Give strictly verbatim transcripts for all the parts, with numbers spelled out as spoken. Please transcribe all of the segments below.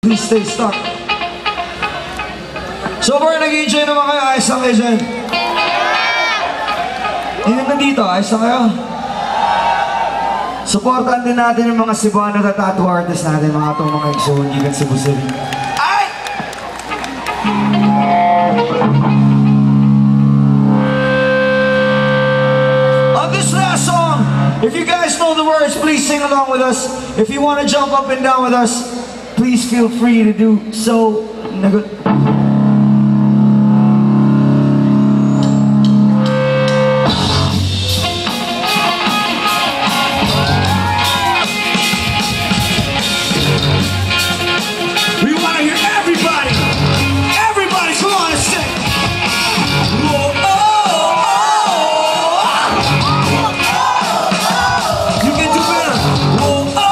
Please stay stuck. So far, nag-enjoy naman kayo. Ayos lang kayo dyan. Yung nandito, ayos lang kayo. Supportan din natin yung mga Cebuano na tattoo artist natin, mga itong mga Exo, Gigan Cebu City. Ay! On this last song, if you guys know the words, please sing along with us. If you want to jump up and down with us, please feel free to do so. We want to hear everybody. Everybody, come on and sing. Whoa, oh, oh. You can do better. Whoa, oh.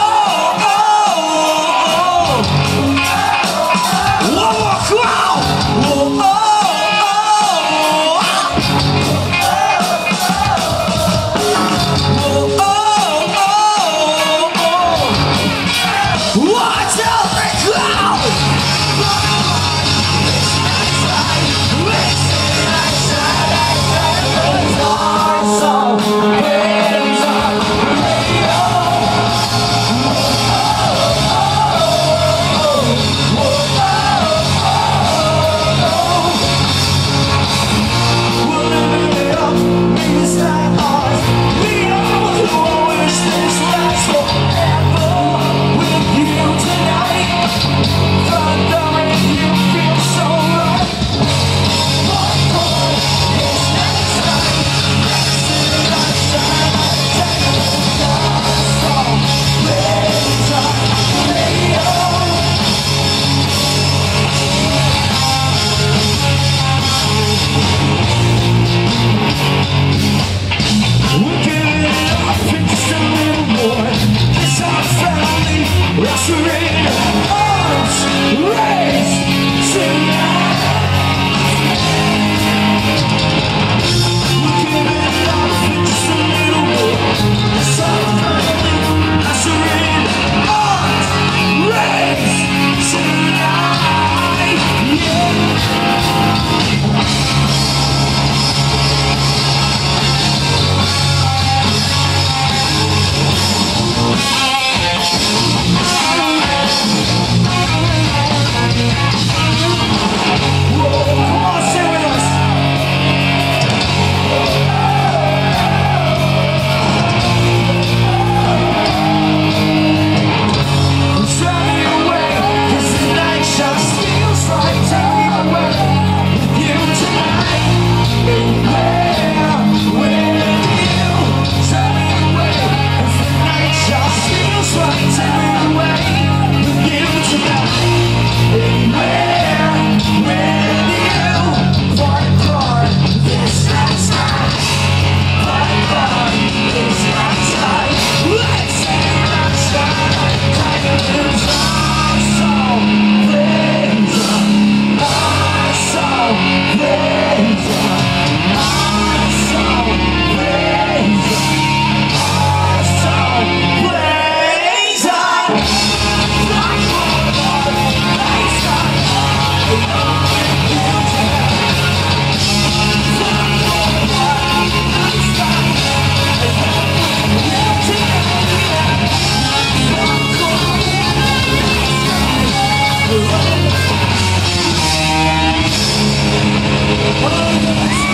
Oh,